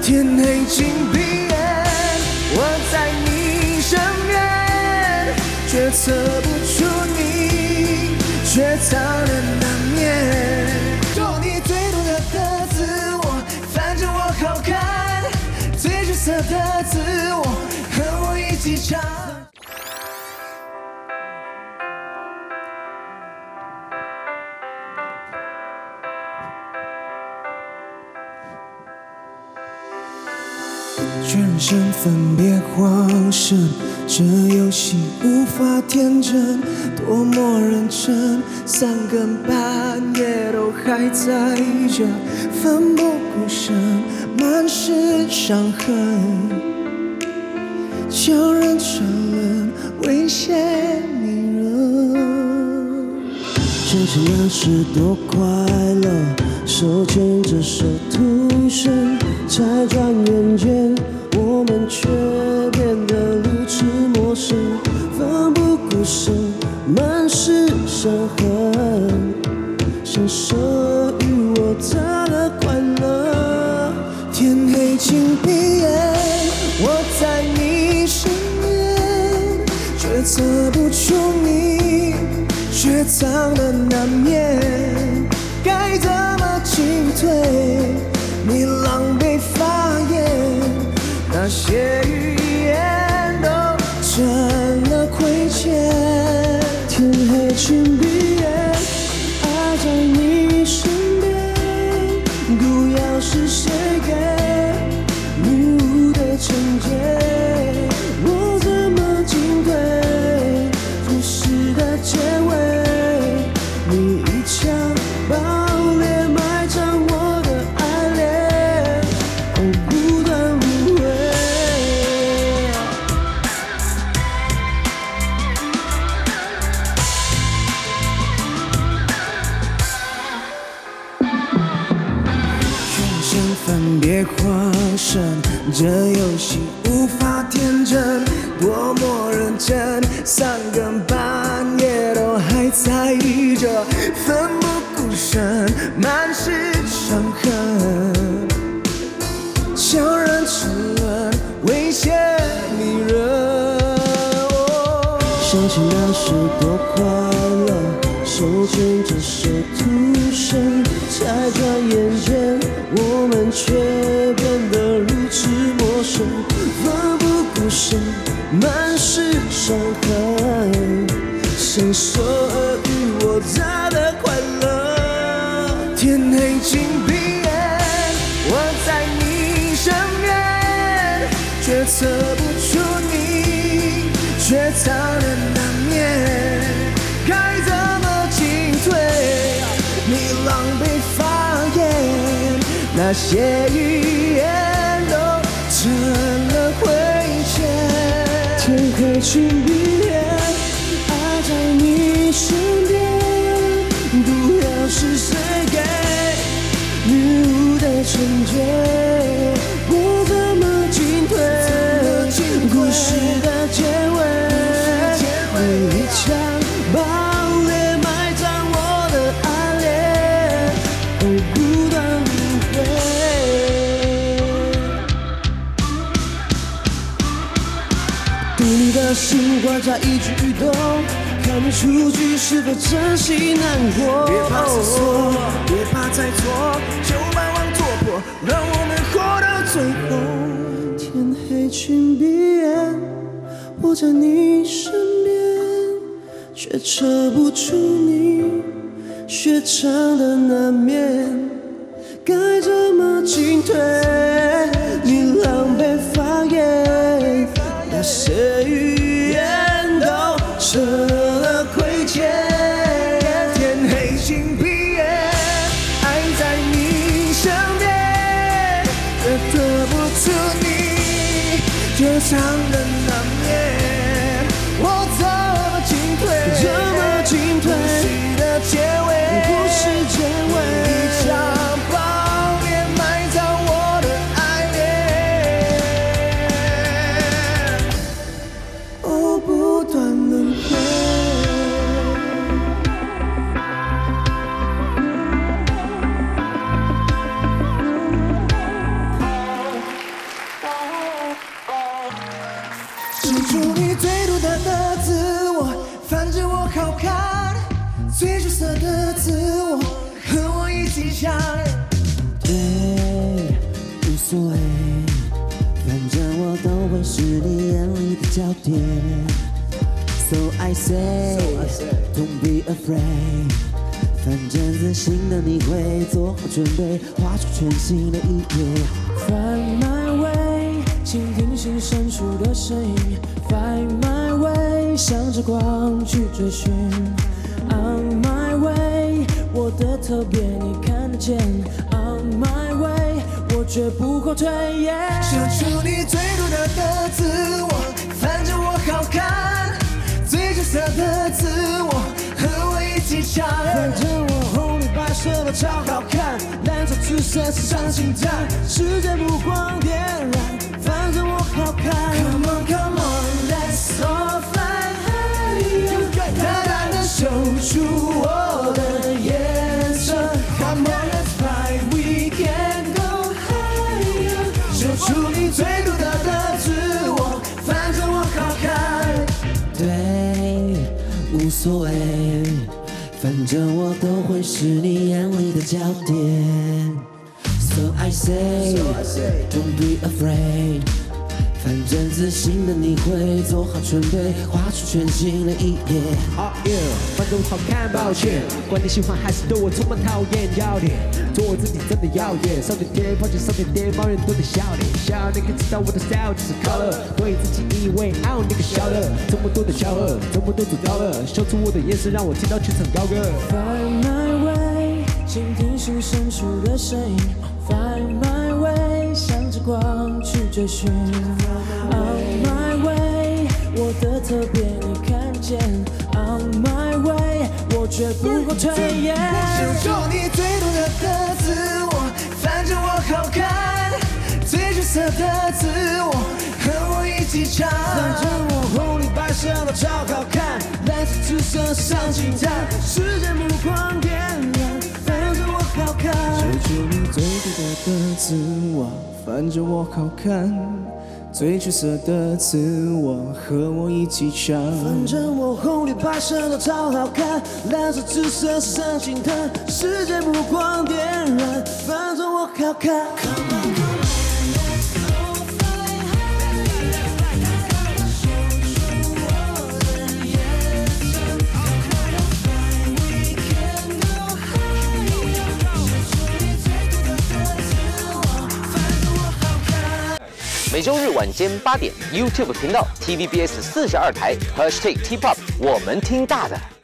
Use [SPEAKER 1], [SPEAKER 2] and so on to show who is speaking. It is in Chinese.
[SPEAKER 1] 天黑请闭眼，我在你身边，却测不出你却藏的难眠。做你最独特的自我，反正我好看，最出色的自我，和我一起唱。全身分别慌神，这游戏无法天真，多么认真，3更半夜都还在着，奋不顾身，满是伤痕，叫人沉沦，危险迷人。
[SPEAKER 2] 想起那时多快乐，手牵着手徒生，才转眼间我们却变得如此陌生，奋不顾身，满是伤痕，享受与我他的快乐。
[SPEAKER 1] 天黑请闭眼，我在你身边，却测不出你却藏的难眠，该怎么进退？你狼狈发言，那些语言都成了亏欠。
[SPEAKER 2] 天黑请闭眼，爱在你身边，毒药是谁给？迷雾的惩戒，我怎么进退？故事的结尾，你一枪爆裂，埋葬我的爱恋，哦，不断无悔。
[SPEAKER 1] 全身分别慌神，这游戏无法天真，多么认真，3更半夜都还在意着，奋不顾身，满是伤痕，叫人沉沦，危险迷人。
[SPEAKER 2] 想起那时多快乐，手牵着手徒生，才转眼间我们却变得如此陌生，奋不顾身，满是伤痕，享受尔虞我诈的快乐。
[SPEAKER 1] 天黑请闭眼，我在你身边，却测不出你却藏的难眠，该怎么进退？你狼狈发言，那些语言都成了亏欠。
[SPEAKER 2] 天黑请闭眼，爱在你身边，毒药是谁给？迷雾的惩戒，我怎么进退？故事的结尾，你一枪爆裂，埋葬我的爱恋，哦，不断无悔。对你的心观察一举一动，看你出局是否真心难过。
[SPEAKER 1] 别怕思索，别怕再错，就把妄做破，让我们活到最后。
[SPEAKER 2] 天黑请闭眼，我在你身边，却测不出你血肠的难眠，该怎么进退？你狼狈发言，那些语言都成了亏欠。
[SPEAKER 1] 天黑请闭眼，爱在你身边，却测不出你却藏的难眠，我怎么进退？
[SPEAKER 2] 怎么进退？
[SPEAKER 1] 故事的结尾，
[SPEAKER 2] 故事结尾，
[SPEAKER 1] 一场爆裂埋葬我的爱恋，
[SPEAKER 2] 哦，不断轮回。
[SPEAKER 1] 守住你最独特的自我，反正我好看，最出色的自我，和我一起唱。
[SPEAKER 2] 对，无所谓，反正我都会是你眼里的焦点。So I say, don't be afraid。反正自信的你会做好准备，画出全新的一页。Find my way， 倾听心深处的声音。Find my way， 向着光去追寻。On my way， 我的特别你看得见。On my way， 我绝不后退。
[SPEAKER 1] 守住你最独特的自我，反正我好看，最出色的自我，和我一起唱。
[SPEAKER 2] 反正我红里白色的超好看，蓝色紫色时尚心脏，世界目光点燃。反正我好看。
[SPEAKER 1] Come on, come on, let's all fly higher。大胆地守住我的颜色。Come on, let's fly, we can go higher。守住你最独特的自我，反正我好看。
[SPEAKER 2] 对，无所谓，反正我都会是你眼里的焦点。So I say, don't be afraid。反正自信的你会做好准备，画出全新的一页。
[SPEAKER 3] Oh yeah， 反正我好看，抱歉，管你喜欢还是对我充满讨厌。要点，做我自己真的耀眼，少点点，抛弃少点点，抱怨多点笑脸。笑脸可知道我的 style 就是高了，对自己以为傲那个笑了，这么多的巧合，这么多阻挠了，秀出我的颜色，让我听到全场高歌。
[SPEAKER 2] Find my way， 倾听心深处的声音。Find my way， 向着光去追寻。On my way， 我的特别你看见。On my way， 我绝不后退。
[SPEAKER 1] 守住你最独特的自我，反正我好看，最出色的自我，和我一起唱。
[SPEAKER 2] 反正我红里白色的超好看，蓝色紫色上心脏，世界目光点燃。反正我好看。
[SPEAKER 1] 守住你最独特的自我，反正我好看，最出色的自我，和我一起唱。
[SPEAKER 2] 反正我红里白色的超好看，蓝色紫色上心疼，世界目光点燃。反正我好看。
[SPEAKER 4] 每周日晚间8点 ，YouTube 频道 TVBS 42台 #T-pop， 我们听大的。